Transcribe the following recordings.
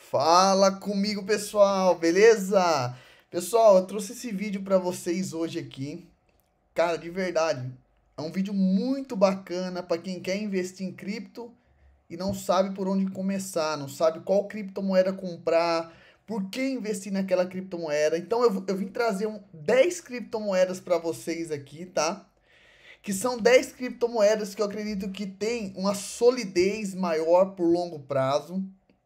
Fala comigo, pessoal, beleza? Pessoal, eu trouxe esse vídeo para vocês hoje aqui. Cara, de verdade, é um vídeo muito bacana para quem quer investir em cripto e não sabe por onde começar, não sabe qual criptomoeda comprar, por que investir naquela criptomoeda. Então eu vim trazer 10 criptomoedas para vocês aqui, tá? Que são 10 criptomoedas que eu acredito que tem uma solidez maior por longo prazo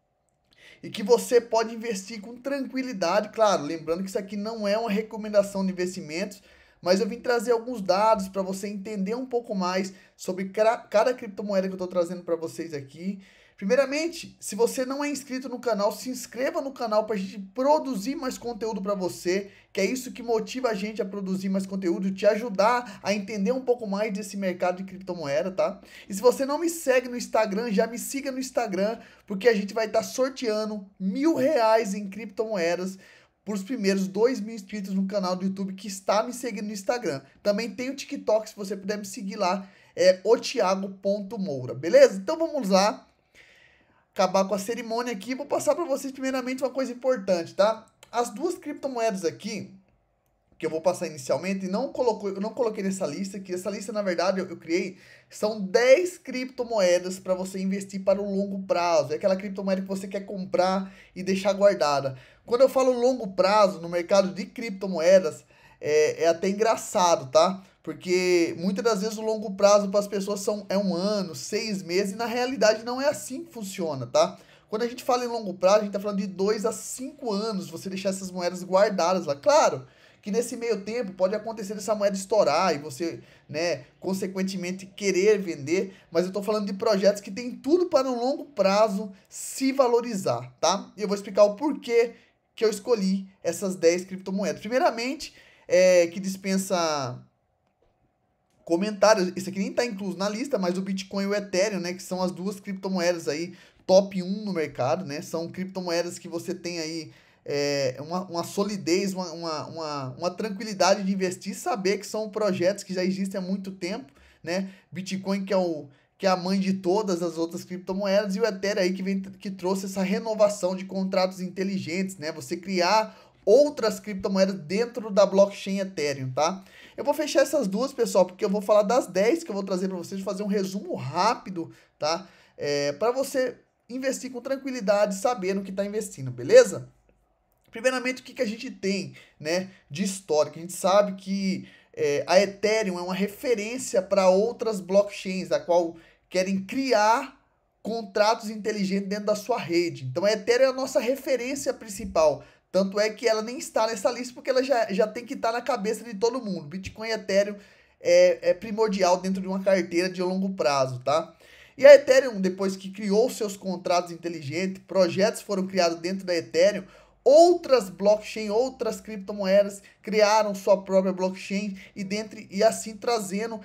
e que você pode investir com tranquilidade, claro, lembrando que isso aqui não é uma recomendação de investimentos, mas eu vim trazer alguns dados para você entender um pouco mais sobre cada criptomoeda que eu estou trazendo para vocês aqui. Primeiramente, se você não é inscrito no canal, se inscreva no canal para a gente produzir mais conteúdo para você, que é isso que motiva a gente a produzir mais conteúdo, te ajudar a entender um pouco mais desse mercado de criptomoeda, tá? E se você não me segue no Instagram, já me siga no Instagram, porque a gente vai estar sorteando R$ 1.000 em criptomoedas para os primeiros 2.000 inscritos no canal do YouTube que está me seguindo no Instagram. Também tem o TikTok, se você puder me seguir lá, é otiago.moura, beleza? Então vamos lá, acabar com a cerimônia aqui. Vou passar para vocês primeiramente uma coisa importante, tá? As duas criptomoedas aqui que eu vou passar inicialmente, e eu não coloquei nessa lista, que essa lista, na verdade, eu criei, são 10 criptomoedas para você investir para o longo prazo. É aquela criptomoeda que você quer comprar e deixar guardada. Quando eu falo longo prazo no mercado de criptomoedas, é até engraçado, tá? Porque muitas das vezes o longo prazo para as pessoas é um ano, 6 meses, e na realidade não é assim que funciona, tá? Quando a gente fala em longo prazo, a gente está falando de 2 a 5 anos, você deixar essas moedas guardadas lá. Claro que nesse meio tempo pode acontecer essa moeda estourar e você, né, consequentemente querer vender, mas eu tô falando de projetos que tem tudo para no longo prazo se valorizar, tá? E eu vou explicar o porquê que eu escolhi essas 10 criptomoedas. Primeiramente, que dispensa comentários, esse aqui nem tá incluso na lista, mas o Bitcoin e o Ethereum, né, que são as duas criptomoedas aí top 1 no mercado, né? São criptomoedas que você tem aí uma solidez, uma tranquilidade de investir, saber que são projetos que já existem há muito tempo, né? Bitcoin que é a mãe de todas as outras criptomoedas e o Ethereum aí que trouxe essa renovação de contratos inteligentes, né? Você criar outras criptomoedas dentro da blockchain Ethereum, tá? Eu vou fechar essas duas, pessoal, porque eu vou falar das 10 que eu vou trazer para vocês, fazer um resumo rápido, tá? Para você investir com tranquilidade, sabendo que está investindo, beleza? Primeiramente, o que a gente tem, né, de histórico? A gente sabe que a Ethereum é uma referência para outras blockchains, a qual querem criar contratos inteligentes dentro da sua rede. Então, a Ethereum é a nossa referência principal. Tanto é que ela nem está nessa lista, porque ela já tem que estar na cabeça de todo mundo. Bitcoin e Ethereum é primordial dentro de uma carteira de longo prazo, tá? E a Ethereum, depois que criou seus contratos inteligentes, projetos foram criados dentro da Ethereum, outras blockchain, outras criptomoedas criaram sua própria blockchain e assim trazendo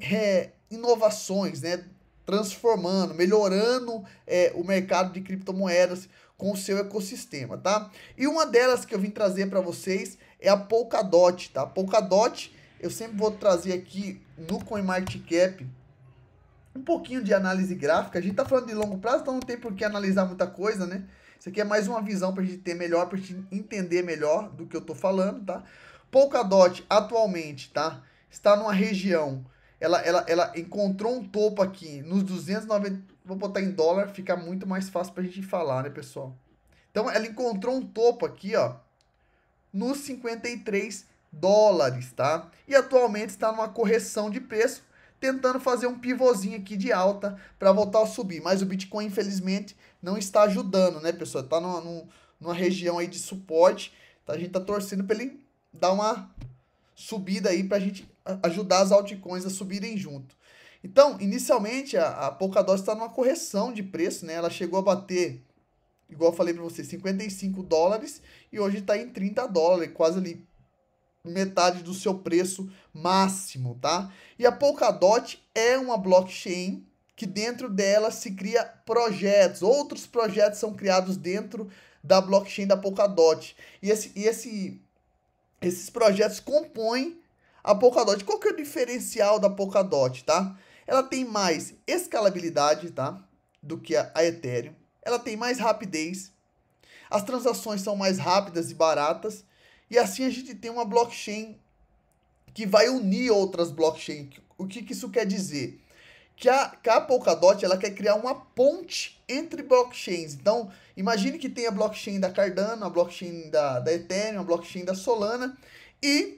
inovações, né? Transformando, melhorando o mercado de criptomoedas com o seu ecossistema, tá? E uma delas que eu vim trazer para vocês é a Polkadot, tá? Polkadot, eu sempre vou trazer aqui no CoinMarketCap um pouquinho de análise gráfica. A gente tá falando de longo prazo, então não tem por que analisar muita coisa, né? Isso aqui é mais uma visão para a gente ter melhor, para a gente entender melhor do que eu tô falando, tá? Polkadot atualmente, tá? Está numa região, ela encontrou um topo aqui nos 290, vou botar em dólar, fica muito mais fácil para a gente falar, né, pessoal? Então ela encontrou um topo aqui, ó, nos 53 dólares, tá? E atualmente está numa correção de preço, tentando fazer um pivôzinho aqui de alta para voltar a subir. Mas o Bitcoin, infelizmente, não está ajudando, né, pessoal? Está numa região aí de suporte, tá? A gente tá torcendo para ele dar uma subida aí para a gente ajudar as altcoins a subirem junto. Então, inicialmente, a Polkadot está numa correção de preço, né? Ela chegou a bater, igual eu falei para vocês, 55 dólares e hoje está em 30 dólares, quase ali metade do seu preço máximo, tá? E a Polkadot é uma blockchain que dentro dela se cria projetos, outros projetos são criados dentro da blockchain da Polkadot. E esses projetos compõem a Polkadot. Qual que é o diferencial da Polkadot, tá? Ela tem mais escalabilidade, tá? Do que a Ethereum. Ela tem mais rapidez. as transações são mais rápidas e baratas, e assim a gente tem uma blockchain que vai unir outras blockchains. O que isso quer dizer? Que a Polkadot ela quer criar uma ponte entre blockchains. Então, imagine que tem a blockchain da Cardano, a blockchain da Ethereum, a blockchain da Solana, e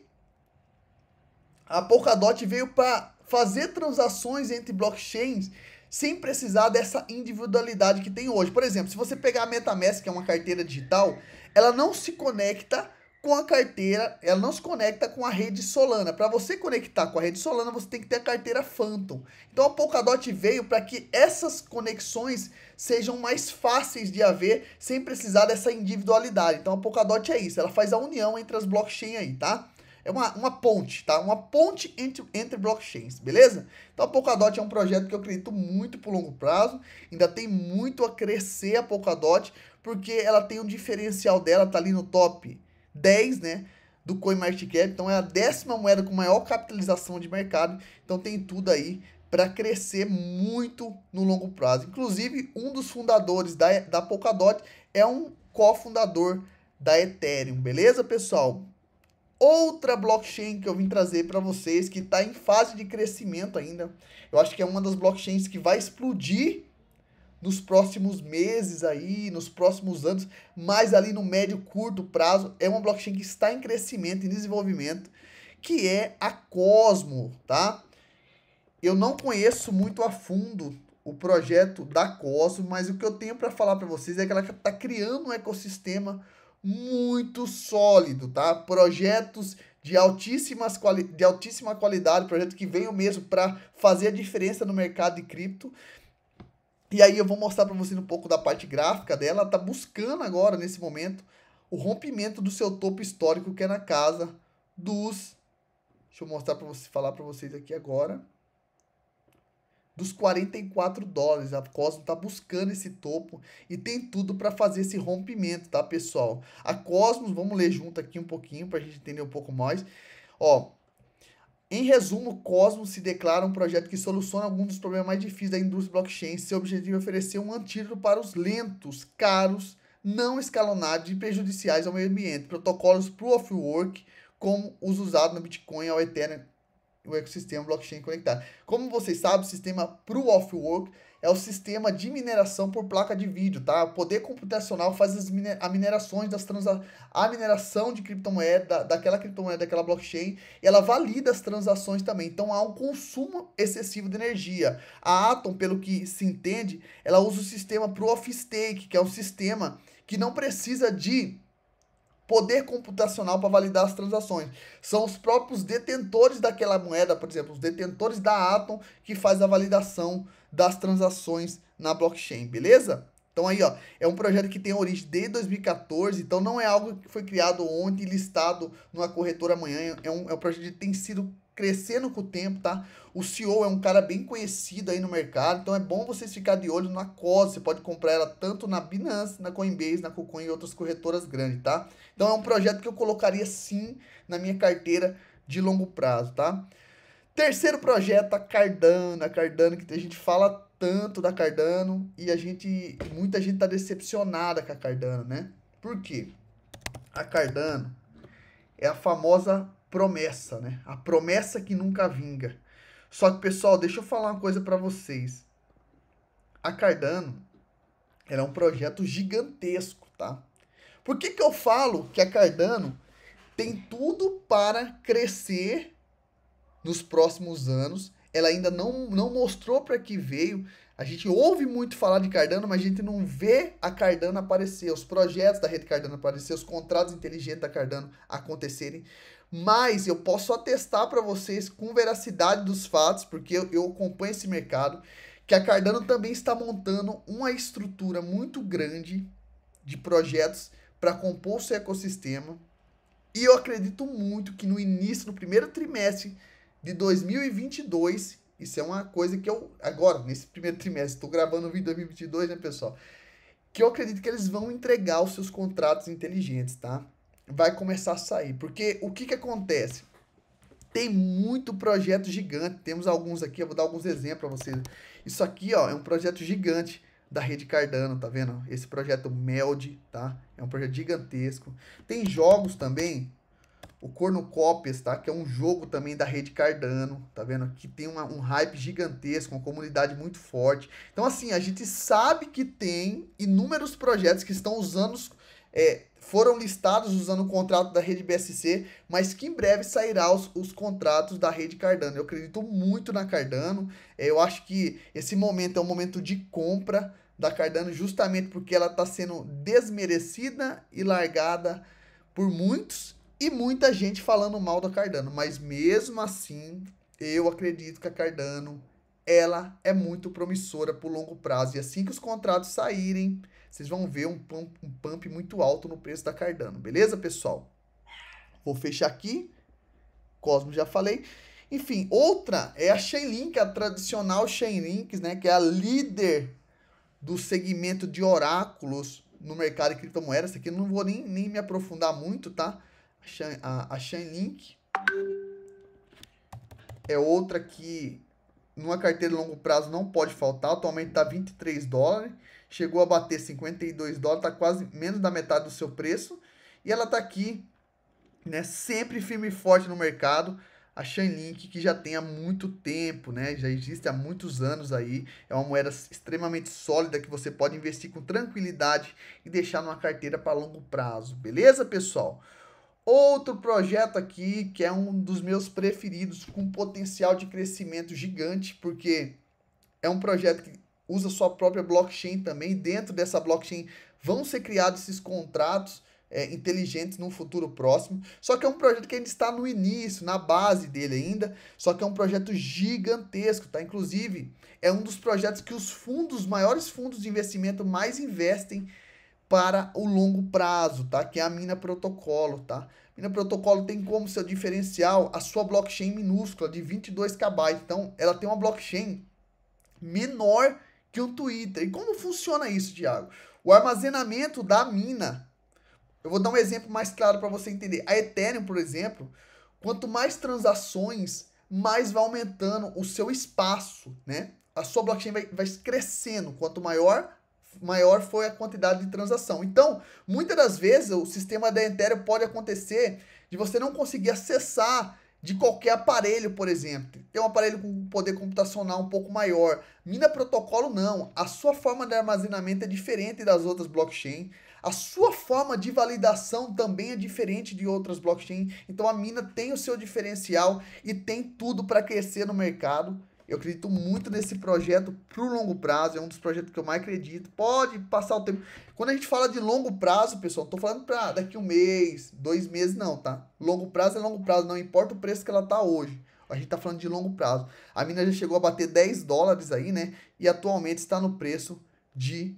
a Polkadot veio para fazer transações entre blockchains sem precisar dessa individualidade que tem hoje. Por exemplo, se você pegar a MetaMask, que é uma carteira digital, ela não se conecta com a carteira, ela não se conecta com a rede Solana. Para você conectar com a rede Solana, você tem que ter a carteira Phantom. Então a Polkadot veio para que essas conexões sejam mais fáceis de haver sem precisar dessa individualidade. Então a Polkadot é isso, ela faz a união entre as blockchains aí, tá? É uma ponte, tá? Uma ponte entre blockchains, beleza? Então a Polkadot é um projeto que eu acredito muito pro longo prazo. Ainda tem muito a crescer a Polkadot, porque ela tem um diferencial dela, tá ali no top 10, né? Do CoinMarketCap. Então é a 10ª moeda com maior capitalização de mercado. Então tem tudo aí para crescer muito no longo prazo. Inclusive, um dos fundadores da Polkadot é um cofundador da Ethereum, beleza, pessoal? Outra blockchain que eu vim trazer para vocês, que está em fase de crescimento ainda. Eu acho que é uma das blockchains que vai explodir nos próximos meses aí, nos próximos anos, mas ali no médio, curto prazo, é uma blockchain que está em crescimento, em desenvolvimento, que é a Cosmo, tá? Eu não conheço muito a fundo o projeto da Cosmo, mas o que eu tenho para falar para vocês é que ela está criando um ecossistema muito sólido, tá? Projetos de altíssima qualidade, projetos que veio mesmo para fazer a diferença no mercado de cripto. E aí eu vou mostrar para vocês um pouco da parte gráfica dela. Ela tá buscando agora, nesse momento, o rompimento do seu topo histórico, que é na casa dos... Deixa eu mostrar para vocês, falar para vocês aqui agora. Dos $44. A Cosmo tá buscando esse topo e tem tudo para fazer esse rompimento, tá, pessoal? A Cosmos, vamos ler junto aqui um pouquinho para a gente entender um pouco mais. Ó, em resumo, Cosmos se declara um projeto que soluciona alguns dos problemas mais difíceis da indústria blockchain. Seu objetivo é oferecer um antídoto para os lentos, caros, não escalonados e prejudiciais ao meio ambiente. Protocolos Proof of Work, como os usados no Bitcoin ao Ethereum, o ecossistema blockchain conectado. Como vocês sabem, o sistema Proof of Work é o sistema de mineração por placa de vídeo, tá? O poder computacional faz a minerações a mineração de criptomoeda, daquela criptomoeda, daquela blockchain, e ela valida as transações também. Então há um consumo excessivo de energia. A Atom, pelo que se entende, ela usa o sistema Proof of Stake, que é um sistema que não precisa de poder computacional para validar as transações. São os próprios detentores daquela moeda, por exemplo, os detentores da Atom, que faz a validação das transações na blockchain, beleza? Então aí, ó, é um projeto que tem origem desde 2014, então não é algo que foi criado ontem e listado numa corretora amanhã, é um projeto que tem sido crescendo com o tempo, tá? O CEO é um cara bem conhecido aí no mercado, então é bom vocês ficarem de olho na COS, você pode comprar ela tanto na Binance, na Coinbase, na KuCoin e outras corretoras grandes, tá? Então é um projeto que eu colocaria sim na minha carteira de longo prazo, tá? Terceiro projeto, a Cardano. A Cardano, que a gente fala tanto da Cardano e muita gente tá decepcionada com a Cardano, né? Por quê? A Cardano é a famosa promessa, né? A promessa que nunca vinga. Só que, pessoal, deixa eu falar uma coisa para vocês. A Cardano, ela é um projeto gigantesco, tá? Por que eu falo que a Cardano tem tudo para crescer nos próximos anos? Ela ainda não mostrou para que veio. A gente ouve muito falar de Cardano, mas a gente não vê a Cardano aparecer, os projetos da rede Cardano aparecer, os contratos inteligentes da Cardano acontecerem. Mas eu posso atestar para vocês com veracidade dos fatos, porque eu acompanho esse mercado, que a Cardano também está montando uma estrutura muito grande de projetos para compor o seu ecossistema. E eu acredito muito que no início, no primeiro trimestre de 2022, isso é uma coisa que eu, agora, nesse primeiro trimestre, estou gravando o vídeo de 2022, né, pessoal? Que eu acredito que eles vão entregar os seus contratos inteligentes, tá? Vai começar a sair. Porque o que acontece? Tem muito projeto gigante. Temos alguns aqui, eu vou dar alguns exemplos para vocês. Isso aqui, ó, é um projeto gigante. da rede Cardano, tá vendo? Esse projeto MELD, tá? É um projeto gigantesco. Tem jogos também, o Cornucópias, tá? Que é um jogo também da rede Cardano, tá vendo? Que tem um hype gigantesco, uma comunidade muito forte. Então, assim, a gente sabe que tem inúmeros projetos que estão usando, foram listados usando o contrato da rede BSC, mas que em breve sairá os contratos da rede Cardano. Eu acredito muito na Cardano. Eu acho que esse momento é um momento de compra da Cardano, justamente porque ela está sendo desmerecida e largada por muitos e muita gente falando mal da Cardano. Mas mesmo assim, eu acredito que a Cardano ela é muito promissora por longo prazo. E assim que os contratos saírem, vocês vão ver um pump muito alto no preço da Cardano. Beleza, pessoal? Vou fechar aqui. Cosmos já falei. Enfim, outra é a Chainlink, a tradicional Chainlinks, né? Que é a líder do segmento de oráculos no mercado de criptomoedas. Essa aqui eu não vou nem me aprofundar muito, tá? A Chainlink é outra que numa carteira de longo prazo não pode faltar. Atualmente está 23 dólares. Chegou a bater 52 dólares, está quase menos da metade do seu preço. E ela está aqui, né, sempre firme e forte no mercado. A Chainlink, que já tem há muito tempo, né, já existe há muitos anos aí. É uma moeda extremamente sólida que você pode investir com tranquilidade e deixar numa carteira para longo prazo. Beleza, pessoal? Outro projeto aqui, que é um dos meus preferidos, com potencial de crescimento gigante, porque é um projeto que usa sua própria blockchain também. Dentro dessa blockchain vão ser criados esses contratos inteligentes no futuro próximo. Só que é um projeto que ainda está no início, na base dele ainda. Só que é um projeto gigantesco, tá? Inclusive, é um dos projetos que os maiores fundos de investimento mais investem para o longo prazo, tá? Que é a Mina Protocolo, tá? Mina Protocolo tem como seu diferencial a sua blockchain minúscula de 22 KB. Então, ela tem uma blockchain menor que um Twitter. E como funciona isso, Thiago? O armazenamento da mina. Eu vou dar um exemplo mais claro para você entender. A Ethereum, por exemplo, quanto mais transações, mais vai aumentando o seu espaço, né? A sua blockchain vai crescendo. Quanto maior foi a quantidade de transação. Então, muitas das vezes, o sistema da Ethereum pode acontecer de você não conseguir acessar de qualquer aparelho, por exemplo. Tem um aparelho com poder computacional um pouco maior. Mina Protocolo não. A sua forma de armazenamento é diferente das outras blockchains. A sua forma de validação também é diferente de outras blockchains. Então a Mina tem o seu diferencial e tem tudo para crescer no mercado. Eu acredito muito nesse projeto pro longo prazo, é um dos projetos que eu mais acredito. Pode passar o tempo. Quando a gente fala de longo prazo, pessoal, não tô falando para daqui 1 mês, 2 meses, não, tá? Longo prazo é longo prazo, não importa o preço que ela tá hoje. A gente tá falando de longo prazo. A mina já chegou a bater 10 dólares aí, né? E atualmente está no preço de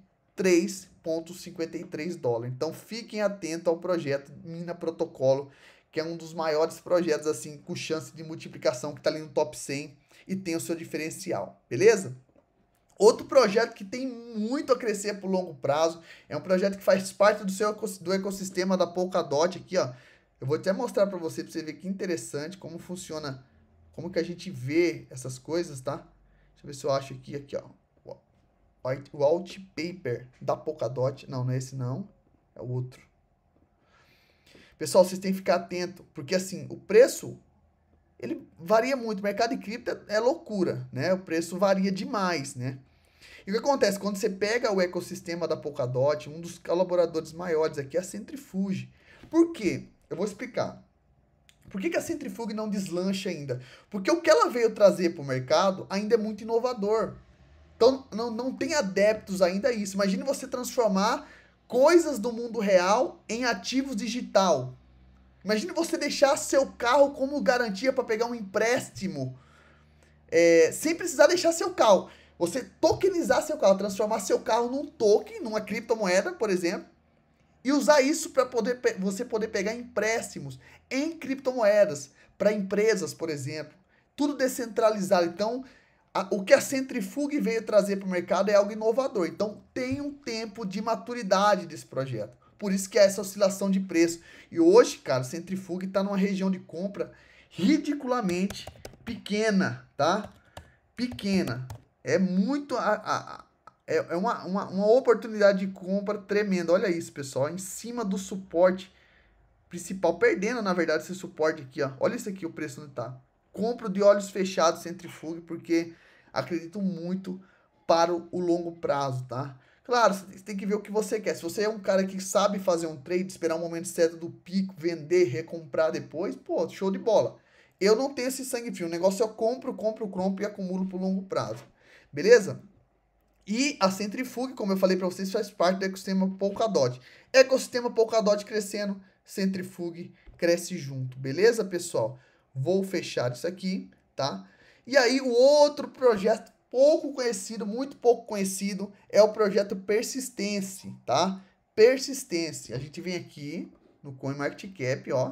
3,53 dólares. Então fiquem atentos ao projeto Mina Protocolo, que é um dos maiores projetos, assim, com chance de multiplicação, que tá ali no top 100 e tem o seu diferencial, beleza? Outro projeto que tem muito a crescer por longo prazo, é um projeto que faz parte do ecossistema da Polkadot aqui, ó. Eu vou até mostrar para você ver que interessante como funciona, como que a gente vê essas coisas, tá? Deixa eu ver se eu acho aqui, ó. O white paper da Polkadot, não é esse não, é o outro. Pessoal, vocês têm que ficar atento, porque assim, o preço ele varia muito. O mercado de cripto é loucura, né? O preço varia demais, né? E o que acontece? Quando você pega o ecossistema da Polkadot, um dos colaboradores maiores aqui é a Centrifuge. Por quê? Eu vou explicar. Por que a Centrifuge não deslancha ainda? Porque o que ela veio trazer para o mercado ainda é muito inovador. Então, não tem adeptos ainda a isso. Imagine você transformar coisas do mundo real em ativos digital. Imagine você deixar seu carro como garantia para pegar um empréstimo, sem precisar deixar seu carro. Você tokenizar seu carro, transformar seu carro num token, numa criptomoeda, por exemplo, e usar isso para você poder pegar empréstimos em criptomoedas para empresas, por exemplo. Tudo descentralizado. Então, o que a Centrifuge veio trazer para o mercado é algo inovador. Então, tem um tempo de maturidade desse projeto. Por isso que é essa oscilação de preço. E hoje, cara, a Centrifuge está numa região de compra ridiculamente pequena, tá? Pequena. É muito... é uma oportunidade de compra tremenda. Olha isso, pessoal. Em cima do suporte principal. Perdendo, na verdade, esse suporte aqui, ó. Olha isso aqui, o preço onde tá. Compro de olhos fechados, centrifugue, porque acredito muito para o longo prazo, tá? Claro, você tem que ver o que você quer. Se você é um cara que sabe fazer um trade, esperar o momento certo do pico, vender, recomprar depois, pô, show de bola. Eu não tenho esse sangue frio. O negócio é eu compro e acumulo por longo prazo. Beleza? E a centrifuga, como eu falei para vocês, faz parte do ecossistema Polkadot. Ecossistema Polkadot crescendo, centrifuga cresce junto. Beleza, pessoal? Vou fechar isso aqui, tá? E aí, o outro projeto pouco conhecido, muito pouco conhecido, é o projeto Persistence, tá? Persistence. A gente vem aqui no CoinMarketCap, ó.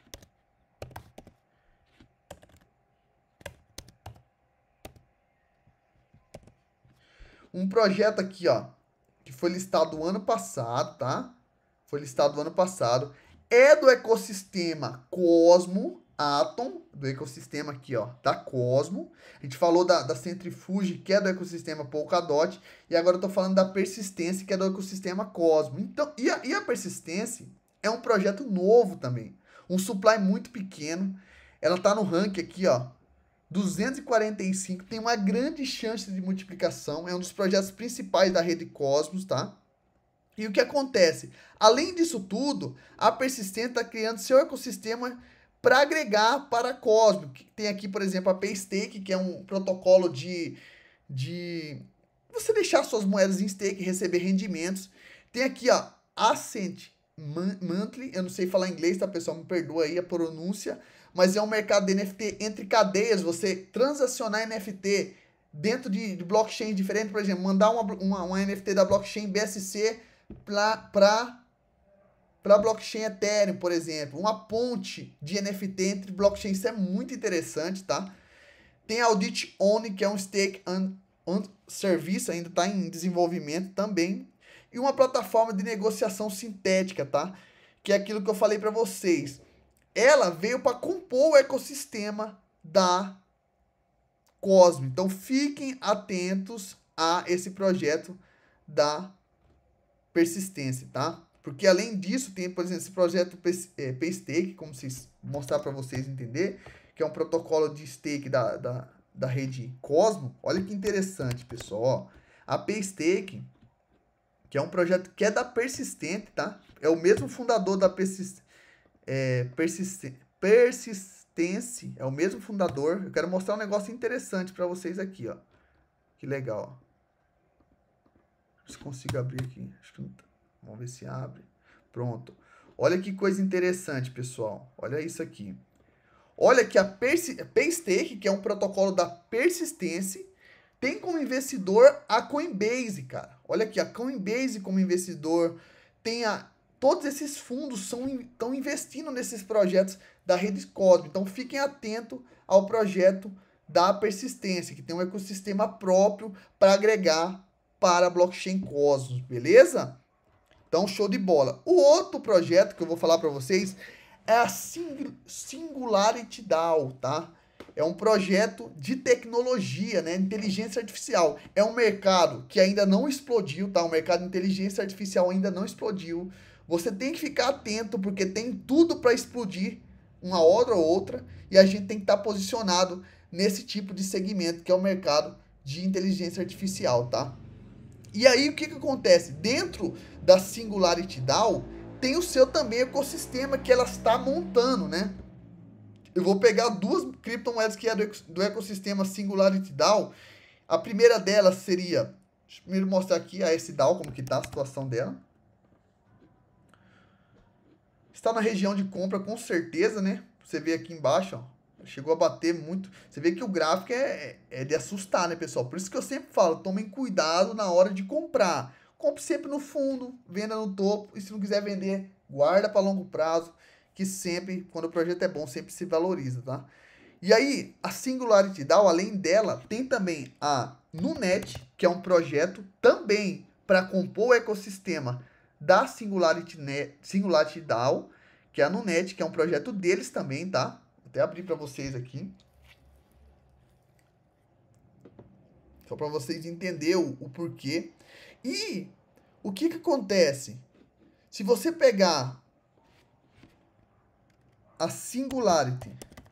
Um projeto aqui, ó, que foi listado ano passado, tá? Foi listado ano passado. É do ecossistema Cosmo Atom, do ecossistema aqui, ó, da Cosmo. A gente falou da Centrifuge, que é do ecossistema Polkadot, e agora eu tô falando da Persistence, que é do ecossistema Cosmo. Então, e a Persistence é um projeto novo também. Um supply muito pequeno. Ela tá no ranking aqui, ó, 245, tem uma grande chance de multiplicação, é um dos projetos principais da rede Cosmos, tá? E o que acontece? Além disso tudo, a Persistente está criando seu ecossistema para agregar para a Cosmos. Tem aqui, por exemplo, a Paystake, que é um protocolo de você deixar suas moedas em stake e receber rendimentos. Tem aqui, ó, Ascent Monthly, eu não sei falar inglês, tá, pessoal? Me perdoa aí a pronúncia, mas é um mercado de NFT entre cadeias, você transacionar NFT dentro de blockchain diferente, por exemplo, mandar uma NFT da blockchain BSC para blockchain Ethereum, por exemplo, uma ponte de NFT entre blockchain, isso é muito interessante, tá? Tem Audit Only, que é um stake on serviço, ainda está em desenvolvimento também, e uma plataforma de negociação sintética, tá? Que é aquilo que eu falei para vocês. Ela veio para compor o ecossistema da Cosmo. Então fiquem atentos a esse projeto da Persistência, tá? Porque além disso tem, por exemplo, esse projeto Paystake, como vocês mostrar para vocês entender, que é um protocolo de stake da rede Cosmo. Olha que interessante, pessoal. Ó, a Paystake, que é um projeto que é da Persistente, tá? É o mesmo fundador da Persistence, é o mesmo fundador. Eu quero mostrar um negócio interessante para vocês aqui, ó. Que legal, ó. Se consigo abrir aqui. Acho que não tá. Vamos ver se abre. Pronto. Olha que coisa interessante, pessoal. Olha isso aqui. Olha que a Paystake, que é um protocolo da Persistence, tem como investidor a Coinbase, cara. Olha aqui, a Coinbase como investidor. Todos esses fundos estão investindo nesses projetos da rede Cosmo. Então fiquem atentos ao projeto da Persistência, que tem um ecossistema próprio para agregar para a blockchain Cosmos, beleza? Então, show de bola. O outro projeto que eu vou falar para vocês é a Singularity DAO, tá? É um projeto de tecnologia, né? Inteligência artificial. É um mercado que ainda não explodiu, tá? O mercado de inteligência artificial ainda não explodiu. Você tem que ficar atento, porque tem tudo para explodir uma hora ou outra, e a gente tem que estar posicionado nesse tipo de segmento, que é o mercado de inteligência artificial, tá? E aí, o que acontece? Dentro da Singularity DAO, tem o seu também ecossistema que ela está montando, né? Eu vou pegar duas criptomoedas que é do ecossistema Singularity DAO. A primeira delas seria... Deixa eu primeiro mostrar aqui a S-DAO, como que tá a situação dela. Está na região de compra, com certeza, né? Você vê aqui embaixo, ó. Chegou a bater muito. Você vê que o gráfico é de assustar, né, pessoal? Por isso que eu sempre falo, tomem cuidado na hora de comprar. Compre sempre no fundo, venda no topo. E se não quiser vender, guarda para longo prazo. Que sempre, quando o projeto é bom, sempre se valoriza, tá? E aí, a Singularity DAO, além dela, tem também a Nunet, que é um projeto também para compor o ecossistema da Singularity DAO, que é a Nunet, que é um projeto deles também, tá? Vou até abrir para vocês aqui. Só para vocês entenderem o porquê. E o que acontece? Se você pegar a Singularity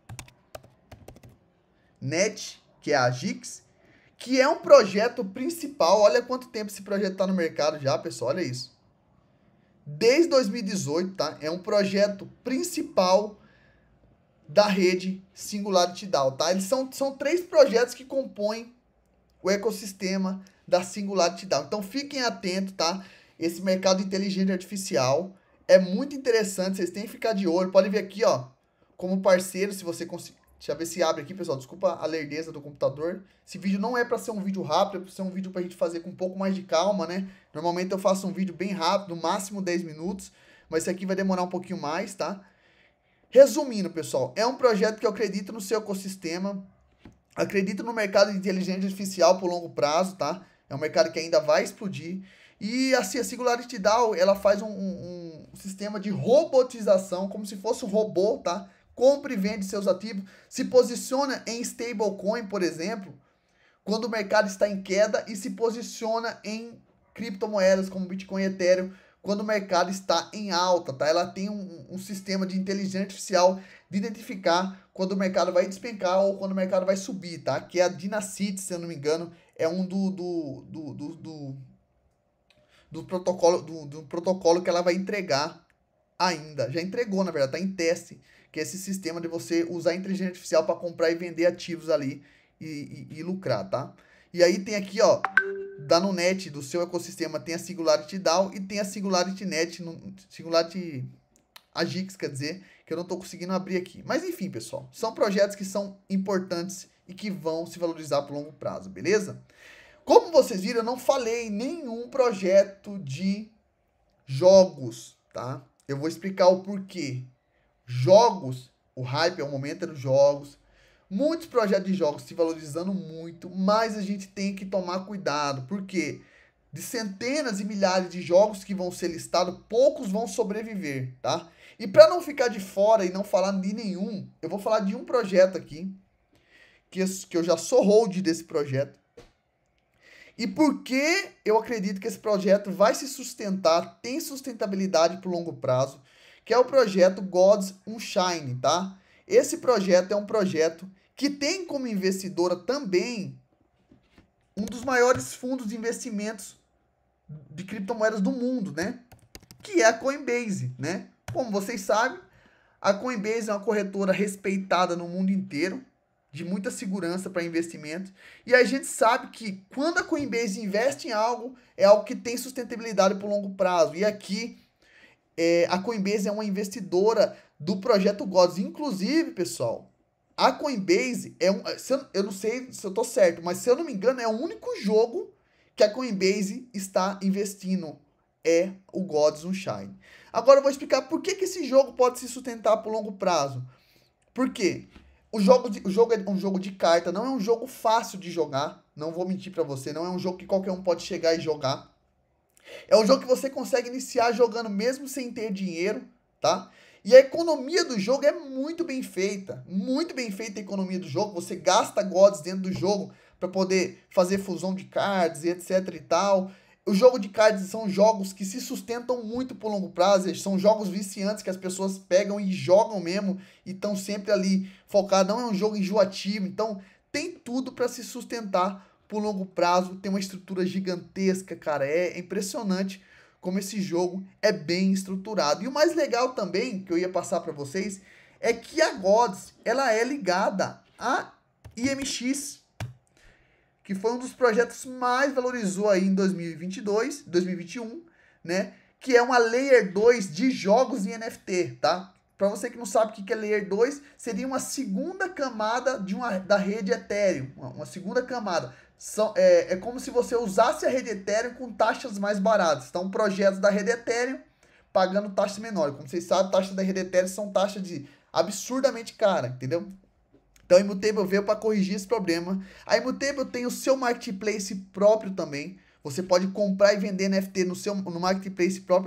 Net, que é a Gix, que é um projeto principal, olha quanto tempo esse projeto está no mercado já, pessoal, olha isso. Desde 2018, tá? É um projeto principal da rede Singularity DAO, tá? Eles são 3 projetos que compõem o ecossistema da Singularity DAO. Então fiquem atentos, tá? Esse mercado de inteligência artificial é muito interessante, vocês têm que ficar de olho. Pode ver aqui, ó, como parceiro, se você conseguir. Deixa eu ver se abre aqui, pessoal. Desculpa a lerdeza do computador. Esse vídeo não é para ser um vídeo rápido, é para ser um vídeo pra gente fazer com um pouco mais de calma, né? Normalmente eu faço um vídeo bem rápido, no máximo 10 minutos, mas esse aqui vai demorar um pouquinho mais, tá? Resumindo, pessoal, é um projeto que eu acredito no seu ecossistema, acredito no mercado de inteligência artificial por longo prazo, tá? É um mercado que ainda vai explodir. E assim, a Singularity DAO, ela faz um sistema de robotização, como se fosse um robô, tá? Compra e vende seus ativos, se posiciona em stablecoin, por exemplo, quando o mercado está em queda, e se posiciona em criptomoedas como Bitcoin e Ethereum quando o mercado está em alta, tá? Ela tem um sistema de inteligência artificial de identificar quando o mercado vai despencar ou quando o mercado vai subir, tá? Que é a Dynasty, se eu não me engano, é um do protocolo que ela vai entregar ainda. Já entregou, na verdade, tá em teste, que é esse sistema de você usar a inteligência artificial para comprar e vender ativos ali e lucrar, tá? E aí tem aqui, ó, da Nunet, do seu ecossistema, tem a Singularity DAO e tem a Singularity Net, Singularity Agix, quer dizer, que eu não estou conseguindo abrir aqui. Mas enfim, pessoal, são projetos que são importantes e que vão se valorizar por longo prazo, beleza? Como vocês viram, eu não falei nenhum projeto de jogos, tá? Eu vou explicar o porquê. Jogos, o hype é o momento dos jogos, muitos projetos de jogos se valorizando muito, mas a gente tem que tomar cuidado, porque de centenas e milhares de jogos que vão ser listados, poucos vão sobreviver, tá? E para não ficar de fora e não falar de nenhum, eu vou falar de um projeto aqui, que eu já sou hold desse projeto. E por que eu acredito que esse projeto vai se sustentar, tem sustentabilidade por longo prazo, que é o projeto Gods Unchained, tá? Esse projeto é um projeto que tem como investidora também um dos maiores fundos de investimentos de criptomoedas do mundo, né? Que é a Coinbase, né? Como vocês sabem, a Coinbase é uma corretora respeitada no mundo inteiro, de muita segurança para investimento. E a gente sabe que quando a Coinbase investe em algo, é algo que tem sustentabilidade por longo prazo. E aqui, a Coinbase é uma investidora do projeto Gods. Inclusive, pessoal, a Coinbase é eu não sei se eu tô certo, mas se eu não me engano, é o único jogo que a Coinbase está investindo, é o Gods Unchained. Agora eu vou explicar por que esse jogo pode se sustentar por longo prazo. Por quê? O jogo é um jogo de carta, não é um jogo fácil de jogar, não vou mentir pra você, não é um jogo que qualquer um pode chegar e jogar. É um jogo que você consegue iniciar jogando mesmo sem ter dinheiro, tá? E a economia do jogo é muito bem feita a economia do jogo. Você gasta gods dentro do jogo para poder fazer fusão de cards e etc e tal. O jogo de cards são jogos que se sustentam muito por longo prazo, são jogos viciantes que as pessoas pegam e jogam mesmo e estão sempre ali focados, não é um jogo enjoativo, então tem tudo para se sustentar por longo prazo, tem uma estrutura gigantesca, cara, é impressionante como esse jogo é bem estruturado. E o mais legal também, que eu ia passar para vocês, é que a Gods, ela é ligada a IMX, que foi um dos projetos mais valorizou aí em 2022, 2021, né? Que é uma Layer 2 de jogos em NFT, tá? Para você que não sabe o que é Layer 2, seria uma segunda camada da rede Ethereum, uma segunda camada. É como se você usasse a rede Ethereum com taxas mais baratas. Então, projetos da rede Ethereum pagando taxas menores. Como vocês sabem, taxas da rede Ethereum são taxas de absurdamente cara, entendeu? Então a Immutable veio para corrigir esse problema. A Immutable tem o seu marketplace próprio também. Você pode comprar e vender NFT no marketplace próprio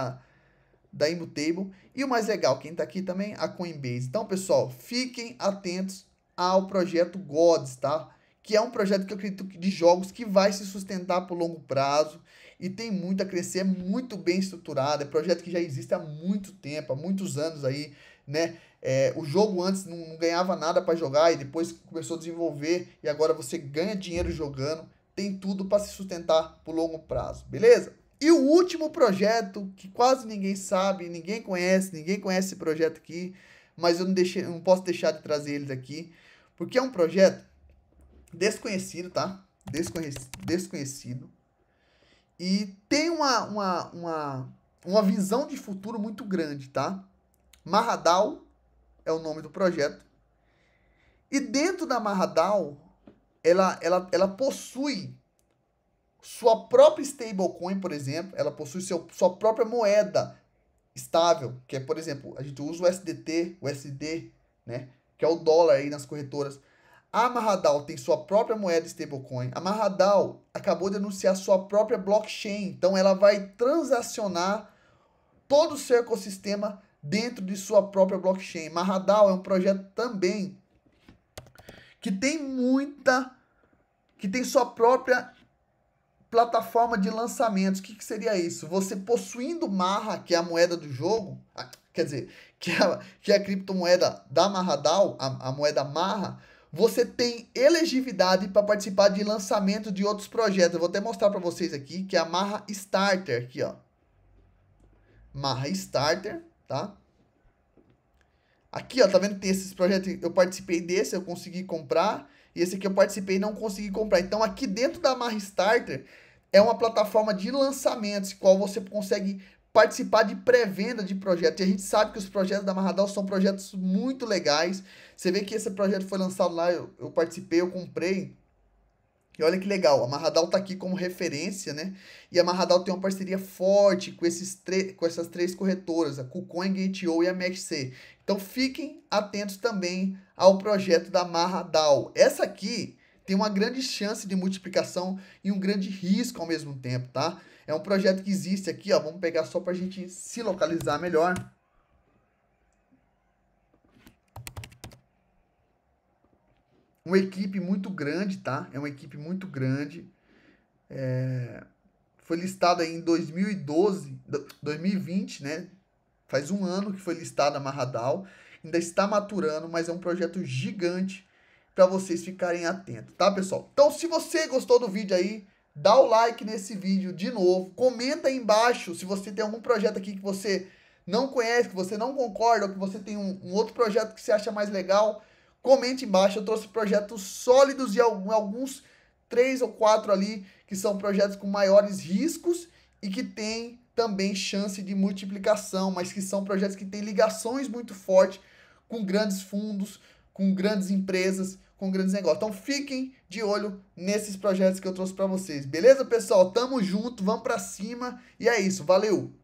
da Immutable. E o mais legal, quem está aqui também, a Coinbase. Então, pessoal, fiquem atentos ao projeto Gods, tá? que é um projeto que eu acredito de jogos que vai se sustentar por longo prazo e tem muito a crescer, é muito bem estruturado, é projeto que já existe há muito tempo, há muitos anos aí, né? O jogo antes não ganhava nada para jogar e depois começou a desenvolver e agora você ganha dinheiro jogando, tem tudo para se sustentar por longo prazo, beleza? E o último projeto, que quase ninguém sabe, ninguém conhece esse projeto aqui, mas eu não posso deixar de trazer eles aqui, porque é um projeto desconhecido, tá? Desconhecido. E tem uma visão de futuro muito grande, tá? MahaDAO é o nome do projeto. E dentro da MahaDAO, ela possui sua própria stablecoin, por exemplo. Ela possui sua própria moeda estável, que é, por exemplo, a gente usa o SDT, o SD, né? Que é o dólar aí nas corretoras. A MahaDAO tem sua própria moeda stablecoin. A MahaDAO acabou de anunciar sua própria blockchain. Então, ela vai transacionar todo o seu ecossistema dentro de sua própria blockchain. MahaDAO é um projeto também que tem sua própria plataforma de lançamentos. O que seria isso? Você possuindo Maha, que é a moeda do jogo, quer dizer, que é a criptomoeda da MahaDAO, a moeda Maha, você tem elegibilidade para participar de lançamento de outros projetos. Eu vou até mostrar para vocês aqui, que é a Maha Starter, aqui, ó. Maha Starter, tá? Aqui, ó, tá vendo que tem esses projetos, eu participei desse, eu consegui comprar, e esse aqui eu participei e não consegui comprar. Então, aqui dentro da Maha Starter, é uma plataforma de lançamentos, qual você consegue participar de pré-venda de projetos. E a gente sabe que os projetos da MahaDAO são projetos muito legais. Você vê que esse projeto foi lançado lá, eu participei, eu comprei. E olha que legal, a MahaDAO tá aqui como referência, né? E a MahaDAO tem uma parceria forte com essas três corretoras, a KuCoin, Gate.io e a MaxC. Então fiquem atentos também ao projeto da MahaDAO. Essa aqui tem uma grande chance de multiplicação e um grande risco ao mesmo tempo, tá? É um projeto que existe aqui, ó. Vamos pegar só para a gente se localizar melhor. Uma equipe muito grande, tá? É uma equipe muito grande. Foi listado aí em 2020, né? Faz um ano que foi listada a MahaDAO. Ainda está maturando, mas é um projeto gigante para vocês ficarem atentos, tá, pessoal? Então, se você gostou do vídeo aí, dá o like nesse vídeo de novo. Comenta aí embaixo se você tem algum projeto aqui que você não conhece, que você não concorda, ou que você tem um outro projeto que você acha mais legal. Comente embaixo. Eu trouxe projetos sólidos e alguns 3 ou 4 ali que são projetos com maiores riscos e que tem também chance de multiplicação, mas que são projetos que têm ligações muito fortes com grandes fundos, com grandes empresas, com grandes negócios. Então fiquem de olho nesses projetos que eu trouxe para vocês. Beleza, pessoal? Tamo junto, vamos para cima e é isso. Valeu!